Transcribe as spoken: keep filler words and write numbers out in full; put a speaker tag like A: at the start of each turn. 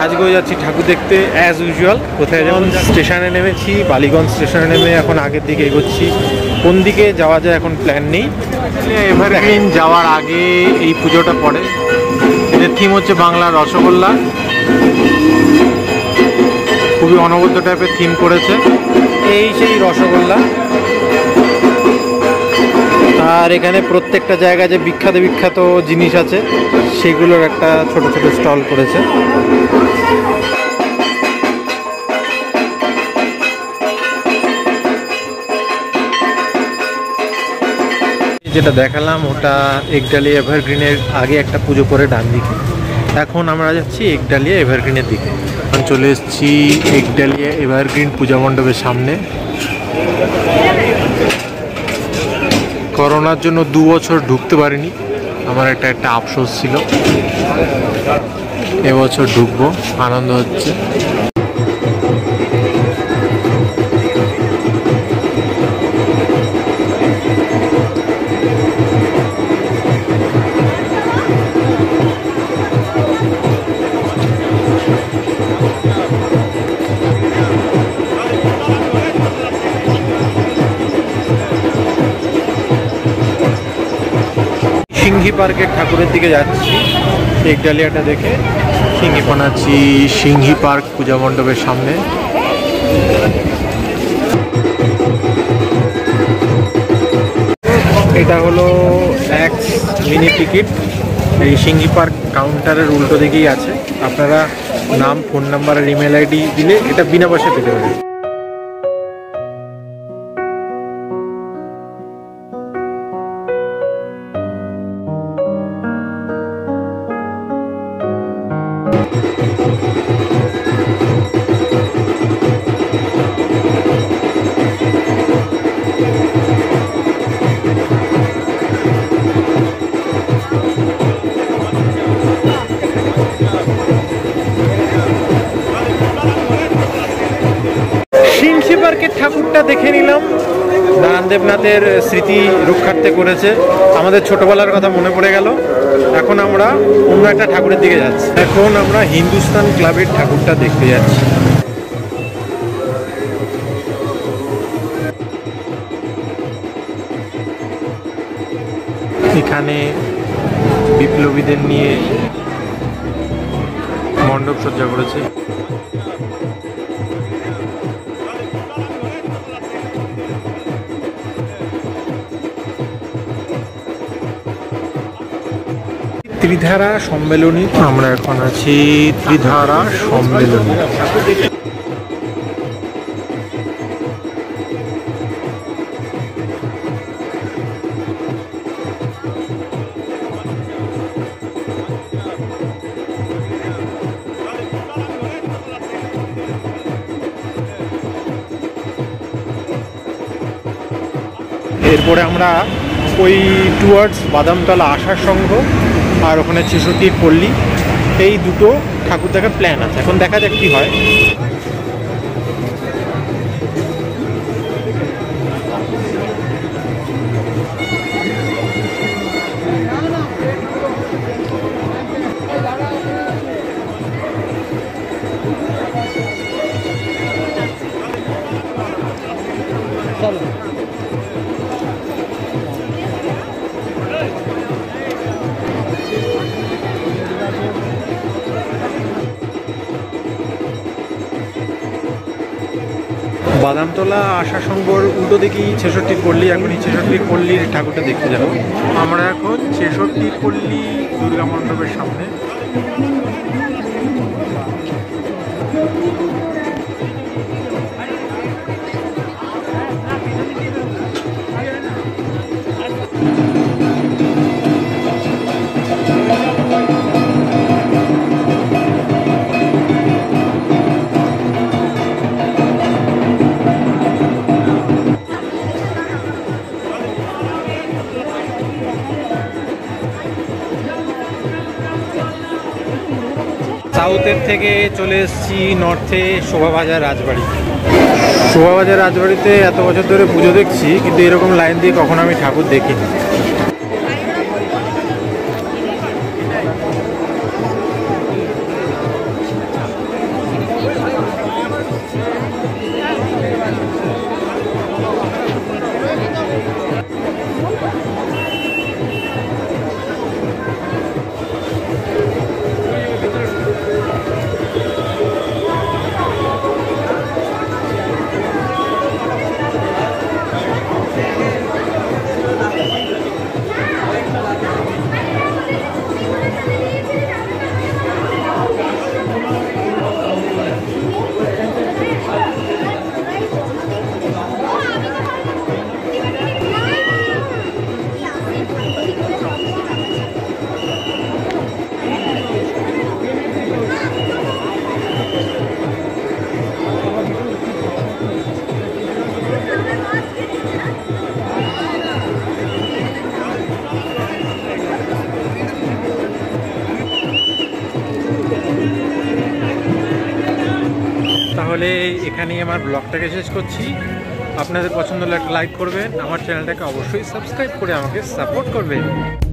A: রাজগঞ্জ যাচ্ছি ঠাকুর দেখতে as usual. কোথায় যেমন স্টেশনে নেমেছি, বালিগঞ্জ স্টেশনে নেমে এখন আগের দিকে এগোচ্ছি। কোন দিকে যাওয়া যায় এখন প্ল্যান নেই। এভারগ্রিন যাওয়ার আগে এই পুজোটা পড়ে। এদের থিম হচ্ছে বাংলার রসগোল্লা, খুবই অনবদ্য টাইপের থিম করেছে। এই সেই রসগোল্লা। আর এখানে প্রত্যেকটা জায়গায় যে বিখ্যাত বিখ্যাত জিনিস আছে সেগুলোর একটা ছোট ছোট স্টল করেছে। যেটা দেখালাম ওটা একডালিয়া এভারগ্রিনের আগে একটা পুজো করে ডান দিকে। এখন আমরা যাচ্ছি একডালিয়া এভারগ্রিনের দিকে। এখন চলে এসেছি একডালিয়া এভারগ্রিন পূজা মণ্ডপের সামনে। করোনার জন্য দু বছর ঢুকতে পারিনি, আমার একটা একটা আফসোস ছিল। এবছর ঢুকবো, আনন্দ হচ্ছে। সিংহি পার্কের ঠাকুরের দিকে যাচ্ছি একডালিয়াটা দেখে। সিংহি বানাচ্ছি সিংহি পার্ক পূজা মণ্ডপের সামনে। এটা হলো এক মিনি টিকিট। এই সিংহি পার্ক কাউন্টারের উল্টো দিকেই আছে। আপনারা নাম, ফোন নাম্বার আর ইমেল আইডি দিলে এটা বিনা পয়সা পেতে পারেন। সিংহি পার্কের ঠাকুরটা দেখে নিলাম। নারায়ণ দেবনাথের স্মৃতি রক্ষার্থে করেছে, আমাদের ছোটবেলার কথা মনে পড়ে গেল। এখন আমরা অন্য একটা ঠাকুরের দিকে যাচ্ছি। এখন আমরা হিন্দুস্তান ক্লাবের ঠাকুরটা দেখতে যাচ্ছি। এখানে বিপ্লবীদের নিয়ে মণ্ডপ সজ্জা করেছে। ত্রিধারা সম্মেলনী, আমরা এখন আছি ত্রিধারা সম্মেলনী। এরপরে আমরা ওই টুয়ার্ডস বাদামতলা আসার সংঘ আর ওখানে ছেষট্টির পল্লী, এই দুটো ঠাকুর দেখার প্ল্যান আছে। এখন দেখা যাক কি হয়। বাদামতলা আশা সংঘর উল্টো দিকেই ছেষট্টির পল্লী। এখন এই ছেষট্টির পল্লীর ঠাকুরটা দেখতে যাব। আমরা এখন ছেষট্টির পল্লী দুর্গা মণ্ডপের সামনে। সাউথের থেকে চলে এসেছি নর্থে শোভাবাজার রাজবাড়ি। শোভাবাজার রাজবাড়িতে এত বছর ধরে পুজো দেখছি, কিন্তু এরকম লাইন দিয়ে কখনো আমি ঠাকুর দেখিনি। তাহলে এখানেই আমার ব্লগটাকে শেষ করছি। আপনাদের পছন্দ হলে একটা লাইক করবেন, আমার চ্যানেলটাকে অবশ্যই সাবস্ক্রাইব করে আমাকে সাপোর্ট করবেন।